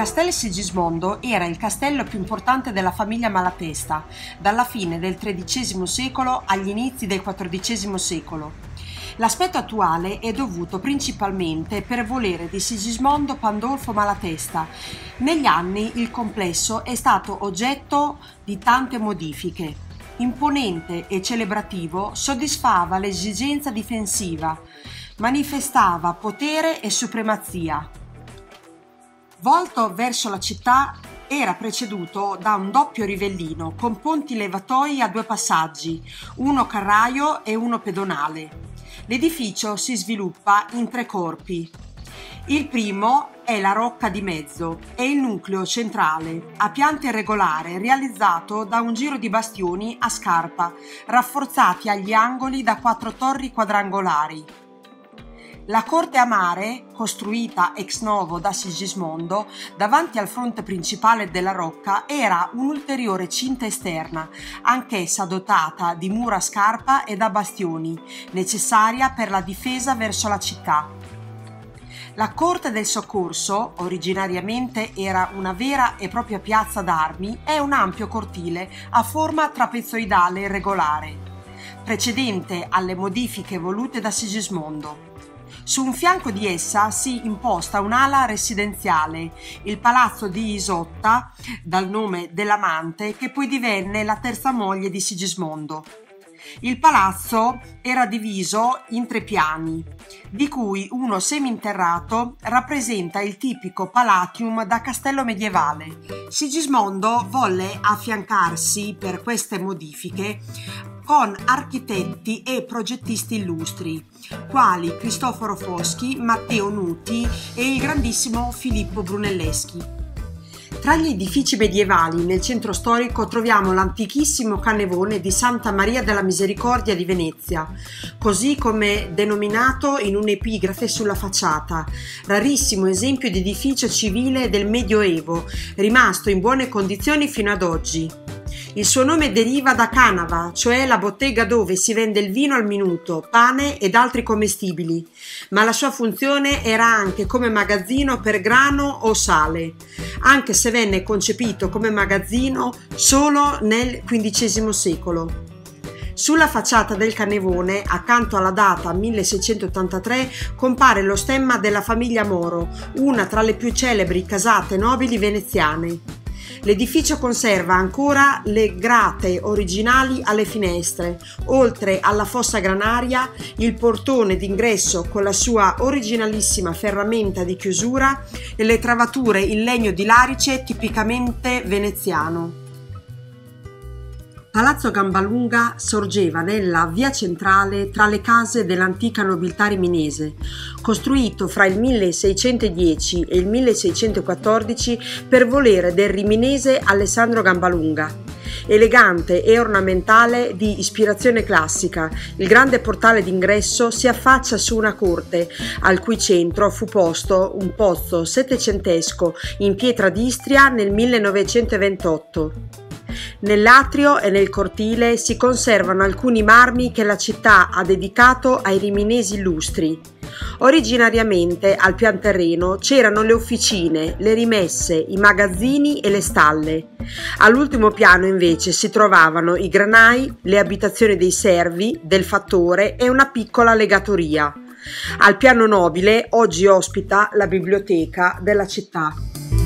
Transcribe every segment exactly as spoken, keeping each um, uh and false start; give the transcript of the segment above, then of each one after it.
Castel Sigismondo era il castello più importante della famiglia Malatesta, dalla fine del tredicesimo secolo agli inizi del quattordicesimo secolo. L'aspetto attuale è dovuto principalmente per volere di Sigismondo Pandolfo Malatesta. Negli anni il complesso è stato oggetto di tante modifiche. Imponente e celebrativo, soddisfava l'esigenza difensiva, manifestava potere e supremazia. Volto verso la città, era preceduto da un doppio rivellino con ponti levatoi a due passaggi, uno carraio e uno pedonale. L'edificio si sviluppa in tre corpi. Il primo è la rocca di mezzo e il nucleo centrale, a pianta irregolare, realizzato da un giro di bastioni a scarpa, rafforzati agli angoli da quattro torri quadrangolari. La corte a mare, costruita ex novo da Sigismondo, davanti al fronte principale della rocca, era un'ulteriore cinta esterna, anch'essa dotata di mura a scarpa e da bastioni, necessaria per la difesa verso la città. La Corte del Soccorso, originariamente era una vera e propria piazza d'armi, è un ampio cortile a forma trapezoidale irregolare, precedente alle modifiche volute da Sigismondo. Su un fianco di essa si imposta un'ala residenziale, il palazzo di Isotta, dal nome dell'amante, che poi divenne la terza moglie di Sigismondo. Il palazzo era diviso in tre piani, di cui uno seminterrato rappresenta il tipico palatium da castello medievale. Sigismondo volle affiancarsi per queste modifiche con architetti e progettisti illustri, quali Cristoforo Foschi, Matteo Nuti e il grandissimo Filippo Brunelleschi. Tra gli edifici medievali nel centro storico troviamo l'antichissimo Cannevone di Santa Maria della Misericordia di Venezia, così come denominato in un'epigrafe sulla facciata, rarissimo esempio di edificio civile del Medioevo, rimasto in buone condizioni fino ad oggi. Il suo nome deriva da canava, cioè la bottega dove si vende il vino al minuto, pane ed altri commestibili, ma la sua funzione era anche come magazzino per grano o sale, anche se venne concepito come magazzino solo nel quindicesimo secolo. Sulla facciata del Cannevone, accanto alla data milleseicentottantatré, compare lo stemma della famiglia Moro, una tra le più celebri casate nobili veneziane. L'edificio conserva ancora le grate originali alle finestre, oltre alla fossa granaria, il portone d'ingresso con la sua originalissima ferramenta di chiusura e le travature in legno di larice tipicamente veneziano. Palazzo Gambalunga sorgeva nella via centrale tra le case dell'antica nobiltà riminese, costruito fra il milleseicentodieci e il milleseicentoquattordici per volere del riminese Alessandro Gambalunga. Elegante e ornamentale di ispirazione classica, il grande portale d'ingresso si affaccia su una corte, al cui centro fu posto un pozzo settecentesco in pietra d'Istria nel millenovecentoventotto. Nell'atrio e nel cortile si conservano alcuni marmi che la città ha dedicato ai riminesi illustri. Originariamente al pian terreno c'erano le officine, le rimesse, i magazzini e le stalle. All'ultimo piano invece si trovavano i granai, le abitazioni dei servi, del fattore e una piccola legatoria. Al piano nobile oggi ospita la biblioteca della città.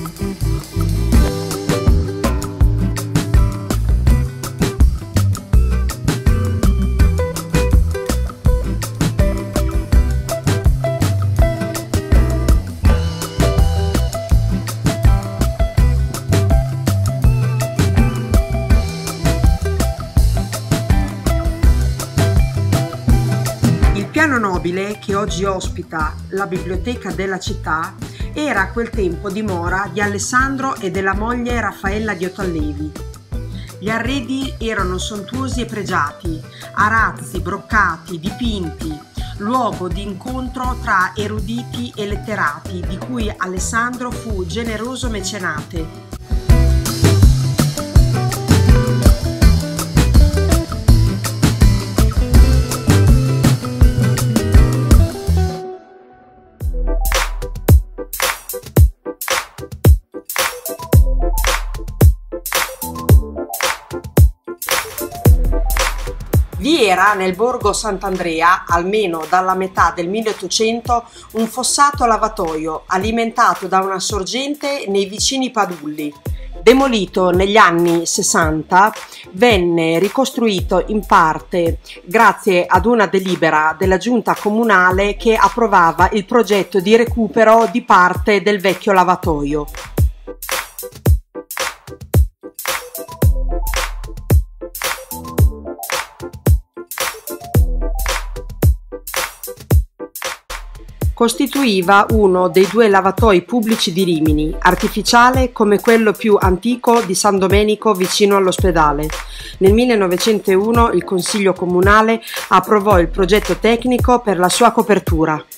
Il piano nobile, che oggi ospita la biblioteca della città, era a quel tempo dimora di Alessandro e della moglie Raffaella di Otallevi. Gli arredi erano sontuosi e pregiati, arazzi, broccati, dipinti, luogo di incontro tra eruditi e letterati, di cui Alessandro fu generoso mecenate. Vi era nel borgo Sant'Andrea, almeno dalla metà del milleottocento, un fossato lavatoio alimentato da una sorgente nei vicini padulli. Demolito negli anni sessanta, venne ricostruito in parte grazie ad una delibera della giunta comunale che approvava il progetto di recupero di parte del vecchio lavatoio. Costituiva uno dei due lavatoi pubblici di Rimini, artificiale come quello più antico di San Domenico vicino all'ospedale. Nel millenovecentouno il Consiglio Comunale approvò il progetto tecnico per la sua copertura.